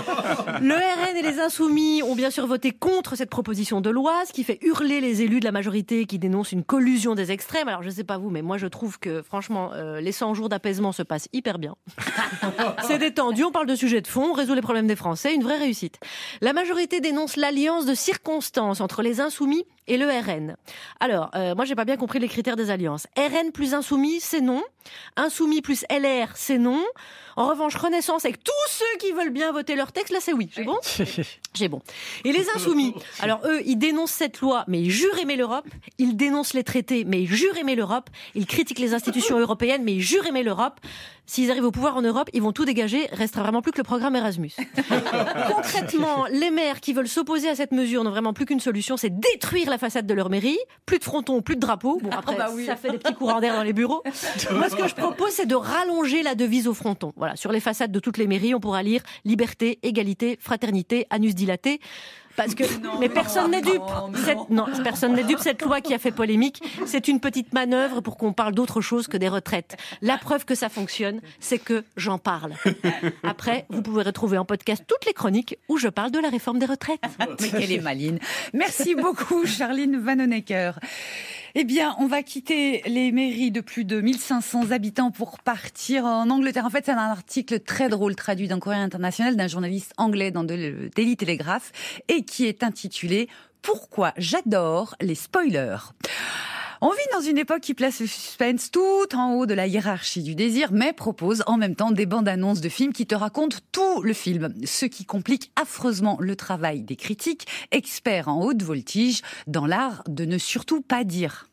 Le RN et les Insoumis ont bien sûr voté contre cette proposition de loi, ce qui fait hurler les élus de la majorité qui dénoncent une collusion des extrêmes. Alors je sais pas vous, mais moi je trouve que franchement, les 100 jours d'apaisement se passent hyper bien. C'est détendu, on parle de sujets de fond, on résout les problèmes des Français, une vraie réussite. La majorité dénonce l'alliance de circonstances entre les Insoumis et le RN. Alors, moi j'ai pas bien compris les critères des alliances. RN plus Insoumis, c'est non. Insoumis plus LR, c'est non. En revanche, Renaissance avec tous ceux qui veulent bien voter leur texte, là c'est oui. J'ai bon ? J'ai bon. Et les Insoumis, alors eux, ils dénoncent cette loi, mais ils jurent aimer l'Europe. Ils dénoncent les traités, mais ils jurent aimer l'Europe. Ils critiquent les institutions européennes, mais ils jurent aimer l'Europe. S'ils arrivent au pouvoir en Europe, ils vont tout dégager. Restera vraiment plus que le programme Erasmus. Concrètement, les maires qui veulent s'opposer à cette mesure n'ont vraiment plus qu'une solution, c'est détruire la façade de leur mairie. Plus de fronton, plus de drapeaux. Bon, après, ça fait des petits courants d'air dans les bureaux. Moi, ce que je propose, c'est de rallonger la devise au fronton. Voilà, sur les façades de toutes les mairies, on pourra lire liberté, égalité, fraternité, anus dilaté. Parce que, mais personne n'est dupe. Personne n'est dupe. Cette loi qui a fait polémique, c'est une petite manœuvre pour qu'on parle d'autre chose que des retraites. La preuve que ça fonctionne, c'est que j'en parle. Après, vous pouvez retrouver en podcast toutes les chroniques où je parle de la réforme des retraites. Mais quelle est maline. Merci beaucoup, Charline Vanhoenacker. Eh bien, on va quitter les mairies de plus de 1500 habitants pour partir en Angleterre. En fait, c'est un article très drôle traduit d'un courrier international d'un journaliste anglais dans le Daily Telegraph et qui est intitulé « Pourquoi j'adore les spoilers ». On vit dans une époque qui place le suspense tout en haut de la hiérarchie du désir, mais propose en même temps des bandes annonces de films qui te racontent tout le film, ce qui complique affreusement le travail des critiques, experts en haute voltige, dans l'art de ne surtout pas dire.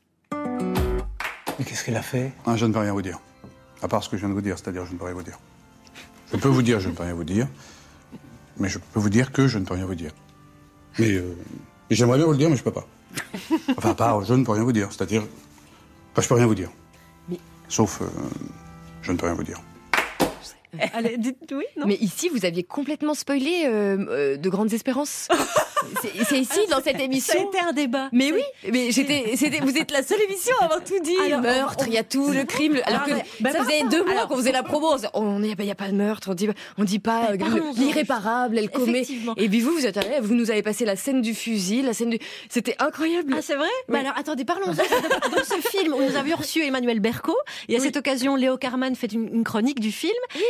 Mais qu'est-ce qu'il a fait ? Je ne peux rien vous dire. À part ce que je viens de vous dire, c'est-à-dire je ne peux rien vous dire. Je peux vous dire, je ne peux rien vous dire, mais je peux vous dire que je ne peux rien vous dire. Mais j'aimerais bien vous le dire, mais je peux pas. Enfin, à part, je ne peux rien vous dire, c'est-à-dire... Enfin, je peux rien vous dire. Mais... Sauf, je ne peux rien vous dire. Allez, dites oui, non ? Mais ici, vous aviez complètement spoilé de Grandes Espérances. C'est ici, dans cette émission. Ça a été un débat. Mais oui, mais vous êtes la seule émission à avoir tout dit. Alors, le meurtre, il y a tout, le crime. Alors que ça faisait 2 mois qu'on faisait la promo. Il n'y a pas de meurtre, on dit pas l'irréparable, elle commet. Et puis vous êtes allés, vous nous avez passé la scène du fusil, C'était incroyable. Ah, c'est vrai ? Oui. Bah alors, attendez, parlons-en. Dans ce film où nous avions reçu Emmanuel Berco, et à cette occasion, Léo Carman fait une chronique du film.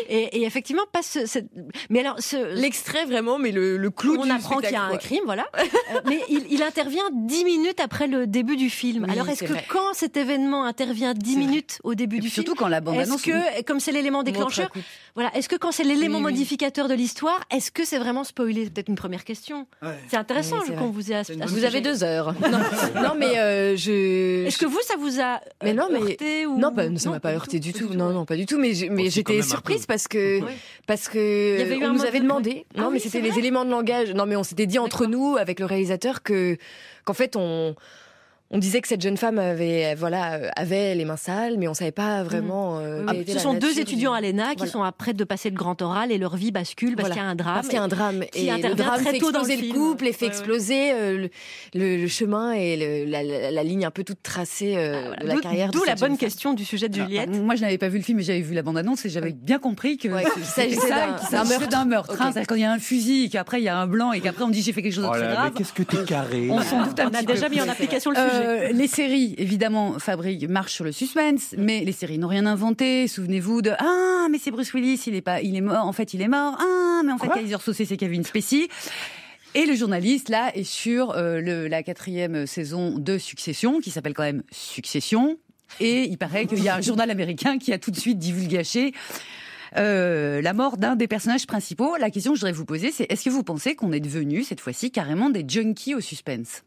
Et effectivement, pas mais alors, l'extrait vraiment, mais le clou on du apprend qu'il y a un crime, voilà. Mais il intervient 10 minutes après le début du film. Oui, alors, est-ce que vrai. quand cet événement intervient 10 minutes au début du film, surtout quand la bande-annonce est-ce que, comme c'est l'élément déclencheur, voilà, est-ce que quand c'est l'élément modificateur de l'histoire, est-ce que c'est vraiment spoilé? C'est peut-être une première question. C'est intéressant qu'on vous ait. Vous avez 2 heures. Non, mais Est-ce que ça vous a heurté ou... Non, ça m'a pas heurté du tout. Non, pas du tout. Mais j'étais surprise parce que Il y avait eu on un nous mode avait de- demandé. Ah Non, oui, mais c'est c'était vrai les éléments de langage. Non, mais on s'était dit entre nous avec le réalisateur qu'en fait on disait que cette jeune femme avait les mains sales, mais on savait pas vraiment. Ce sont 2 étudiants à l'ENA qui sont prêts de passer le grand oral et leur vie bascule parce qu'il y a un drame. Parce qu'il y a un drame. qui Et le intervient drame très fait tôt dans le exploser le film. couple et fait exploser le chemin et la ligne un peu toute tracée de la carrière. D'où de la cette jeune bonne femme. question du sujet de Juliette. Moi, je n'avais pas vu le film, mais j'avais vu la bande-annonce et j'avais bien compris que qu'il s'agissait d'un meurtre. hein. C'est-à-dire quand il y a un fusil, et qu'après il y a un blanc et qu'après on dit j'ai fait quelque chose de très grave. Mais qu'est-ce que t'es carré? On s'en doute un On a petit déjà peu. mis en application le sujet. Les séries, évidemment, marchent sur le suspense, mais les séries n'ont rien inventé. Souvenez-vous de mais c'est Bruce Willis, il est mort. En fait, il est mort. Mais en fait, Kaiser Saucé, c'est Kevin Spacey. Et le journaliste, là, est sur la 4e saison de Succession, qui s'appelle quand même Succession. Et il paraît qu'il y a un journal américain qui a tout de suite divulgaché la mort d'un des personnages principaux. La question que je voudrais vous poser, c'est est-ce que vous pensez qu'on est devenus, cette fois-ci, carrément des junkies au suspense?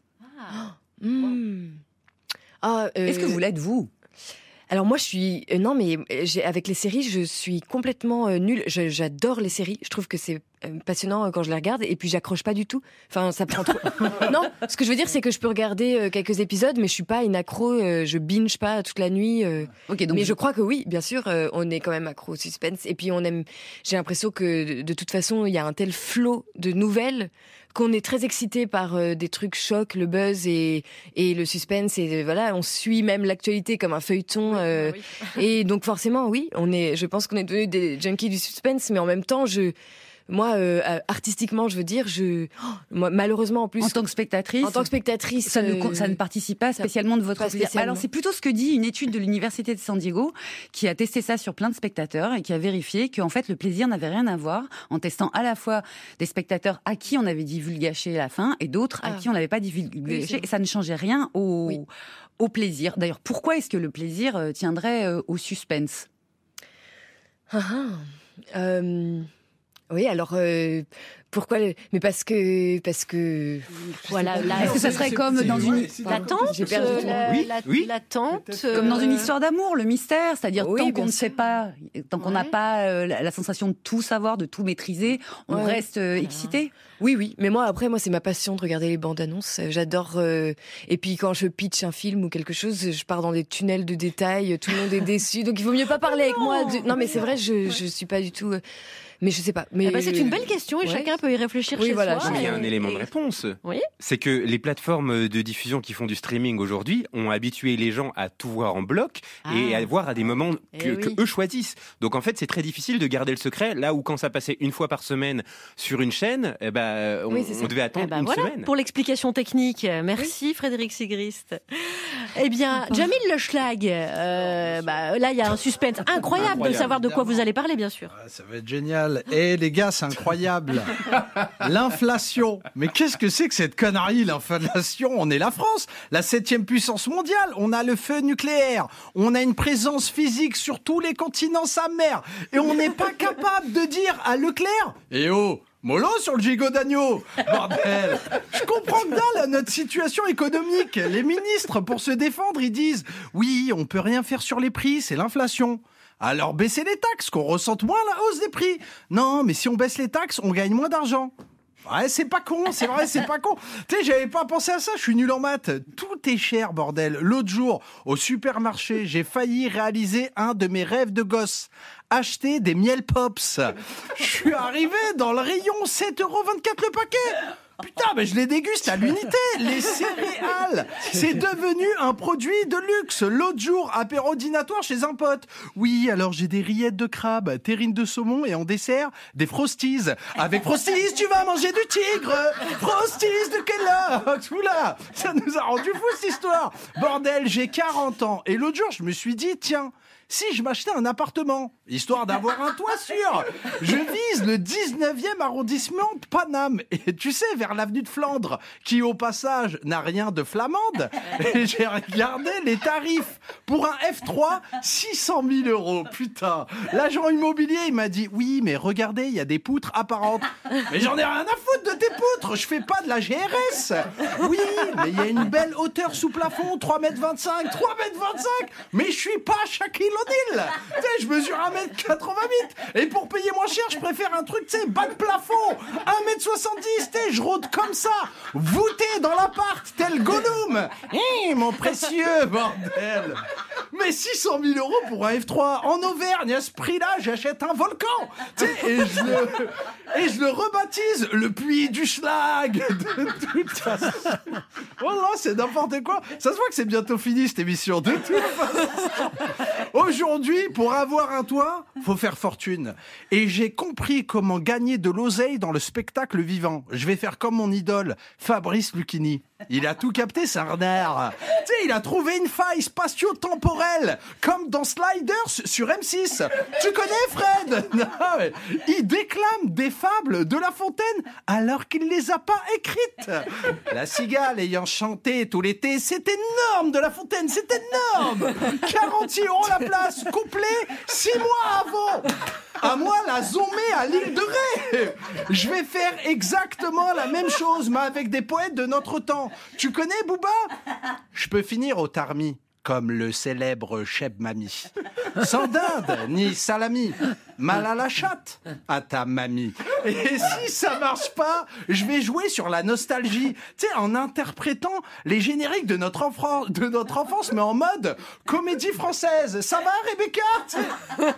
Est-ce que vous l'êtes, vous? Alors moi je suis non mais avec les séries je suis complètement nulle. J'adore les séries. Je trouve que c'est passionnant quand je les regarde et puis j'accroche pas du tout. Enfin ça prend trop. Non, ce que je veux dire c'est que je peux regarder quelques épisodes mais je suis pas une accro. Je binge pas toute la nuit. Ok, donc mais je crois que oui, bien sûr, on est quand même accro au suspense et puis on aime. J'ai l'impression que de toute façon il y a un tel flot de nouvelles qu'on est très excité par des trucs chocs, le buzz et le suspense et voilà, on suit même l'actualité comme un feuilleton et donc forcément oui, je pense qu'on est devenus des junkies du suspense mais en même temps moi, artistiquement, je veux dire, moi, malheureusement, en plus. En tant que spectatrice, ça ne participe pas spécialement de votre plaisir. Alors, c'est plutôt ce que dit une étude de l'Université de San Diego, qui a testé ça sur plein de spectateurs et qui a vérifié qu'en fait, le plaisir n'avait rien à voir en testant à la fois des spectateurs à qui on avait divulgaché la fin et d'autres à qui on n'avait pas divulgaché. Et ça ne changeait rien au plaisir. D'ailleurs, pourquoi est-ce que le plaisir tiendrait au suspense? Oui, alors pourquoi Mais parce que voilà. Est-ce que ça serait comme dans une l'attente, j'ai perdu l'attente, comme dans une histoire d'amour, le mystère, c'est-à-dire Oui, tant qu'on bien ne sait pas, tant qu'on n'a pas la sensation de tout savoir, de tout maîtriser, on reste excité. Oui, mais moi c'est ma passion de regarder les bandes annonces. J'adore. Et puis quand je pitch un film ou quelque chose, je pars dans des tunnels de détails. Tout le monde est déçu, donc il vaut mieux pas parler avec moi. Non, mais c'est vrai, je suis pas du tout. Mais je sais pas. Mais c'est une belle question et chacun peut y réfléchir chez soi. Mais il y a un élément de réponse. Oui. C'est que les plateformes de diffusion qui font du streaming aujourd'hui ont habitué les gens à tout voir en bloc et à voir à des moments que eux choisissent. Donc en fait, c'est très difficile de garder le secret. Là où quand ça passait une fois par semaine sur une chaîne, on devait attendre une semaine. Pour l'explication technique, merci Frédéric Sigrist. Eh bien, Jamil Le Schlag, là il y a un suspense incroyable de savoir de quoi vous allez parler, bien sûr. Ça va être génial. Et les gars, c'est incroyable. L'inflation. Mais qu'est-ce que c'est que cette connerie, l'inflation? On est la France, la 7e puissance mondiale. On a le feu nucléaire. On a une présence physique sur tous les continents, sa mère. Et on n'est pas capable de dire à Leclerc: eh oh, mollo sur le gigot d'agneau. Bordel. Je comprends que dalle notre situation économique. Les ministres, pour se défendre, ils disent: oui, on peut rien faire sur les prix, c'est l'inflation. Alors baissez les taxes, qu'on ressente moins la hausse des prix. Non, mais si on baisse les taxes, on gagne moins d'argent. Ouais, c'est pas con, c'est vrai, c'est pas con. Tu sais, j'avais pas pensé à ça, je suis nul en maths. Tout est cher, bordel. L'autre jour, au supermarché, j'ai failli réaliser un de mes rêves de gosse. Acheter des miel pops. Je suis arrivé dans le rayon, 7,24 € le paquet. Putain, mais je les déguste à l'unité. Les céréales, c'est devenu un produit de luxe. L'autre jour, apéro dînatoire chez un pote. Oui, alors j'ai des rillettes de crabe, terrines de saumon et en dessert, des Frosties. Avec Frosties, tu vas manger du tigre. Frosties de Kellogg's. Oula, ça nous a rendu fous cette histoire. Bordel, j'ai 40 ans. Et l'autre jour, je me suis dit, tiens, si je m'achetais un appartement, histoire d'avoir un toit sûr. Je vise le 19e arrondissement de Paname, et tu sais, vers l'avenue de Flandre, qui au passage n'a rien de flamande. Et j'ai regardé les tarifs pour un F3, 600 000 €. Putain, l'agent immobilier, il m'a dit, oui, mais regardez, il y a des poutres apparentes. Mais j'en ai rien à foutre de tes poutres, je fais pas de la GRS. Oui, mais il y a une belle hauteur sous plafond, 3,25 m, 3,25 m. Mais je suis pas Shaquille O'Neal. Tu sais, je mesure 1,88 m. Et pour payer moins cher, je préfère un truc, tu sais, bas de plafond, 1,70 m, tu sais, je rôde comme ça, voûté dans l'appart, tel Gollum. Mon précieux, bordel. Mais 600 000 € pour un F3 en Auvergne, à ce prix-là, j'achète un volcan. Tu sais, et je le rebaptise le puits du schlag. De toute façon. Oh là, c'est n'importe quoi. Ça se voit que c'est bientôt fini cette émission. De toute façon. Aujourd'hui, pour avoir un toit, faut faire fortune. Et j'ai compris comment gagner de l'oseille dans le spectacle vivant. Je vais faire comme mon idole, Fabrice Lucchini. Il a tout capté, c'est un renard. Tu sais, il a trouvé une faille spatio-temporelle, comme dans Sliders sur M6. Tu connais Fred? Non, mais il déclame des fables de La Fontaine alors qu'il les a pas écrites. La cigale ayant chanté tout l'été, c'est énorme de La Fontaine, c'est énorme. 46 € la place, complet, 6 mois avant. À moi, la zoomer à l'île de Ré. Je vais faire exactement la même chose, mais avec des poètes de notre temps. Tu connais Booba? Je peux finir au Tarmi, comme le célèbre Cheb Mami. Sans dinde, ni salami. Mal à la chatte, à ta mamie. Et si ça marche pas, je vais jouer sur la nostalgie. Tu sais, en interprétant les génériques de notre enfance, mais en mode comédie française. Ça va, Rebecca?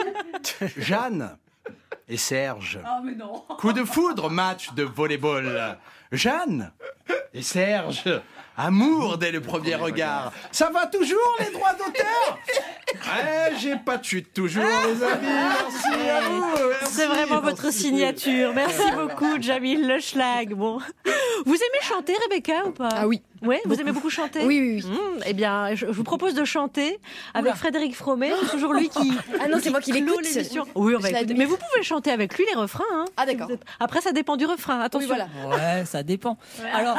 Jeanne et Serge. Oh, mais non. Coup de foudre, match de volleyball. Jeanne et Serge. Amour dès le premier regard. Ça va toujours, les droits d'auteur? Ouais, j'ai pas de chute toujours, les amis. Merci à vous. Merci. C'est vraiment votre signature. Merci beaucoup, Jamil Le Schlag. Bon. Vous aimez chanter, Rebecca, ou pas? Ah oui. Ouais, vous aimez beaucoup chanter? Oui. Eh bien, je vous propose de chanter avec Frédéric Fromet. C'est toujours lui qui. Ah non, c'est moi qui l'écoute. Oui, on va écouter. Mais vous pouvez chanter avec lui les refrains. Hein. Ah d'accord. Après, ça dépend du refrain. Attention. Oui, voilà. Ouais, ça dépend. Alors,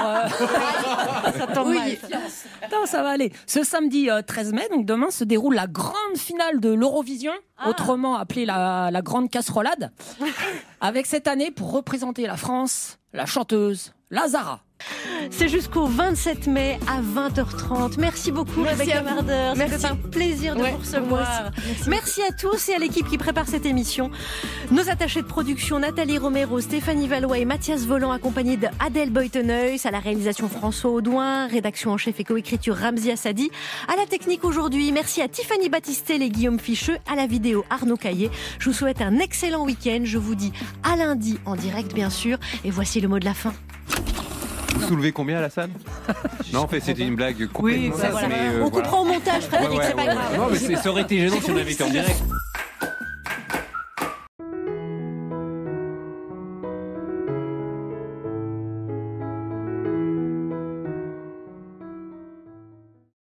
ça tombe mal. Non, ça va aller. Ce samedi 13 mai, donc demain, se déroule la grande finale de l'Eurovision, autrement appelée la grande casserolade, avec cette année, pour représenter la France, la chanteuse Lazara. C'est jusqu'au 27 mai à 20h30. Merci beaucoup, Rebecca Marder. C'était un plaisir de vous recevoir. Merci à tous et à l'équipe qui prépare cette émission. Nos attachés de production, Nathalie Romero, Stéphanie Valois et Mathias Volant, accompagnés d'Adèle Boyteneuil, à la réalisation François Audouin, rédaction en chef et coécriture Ramzi Assadi, à la technique aujourd'hui. Merci à Tiffany Battistel et Guillaume Ficheux, à la vidéo Arnaud Caillé. Je vous souhaite un excellent week-end. Je vous dis à lundi en direct, bien sûr. Et voici le mot de la fin. Vous soulevez combien, Alassane? Non, en fait, c'était une blague complètement. Oui, voilà. On coupera au montage, Frédéric, c'est pas grave. Non, mais ça aurait été gênant si on avait été en direct.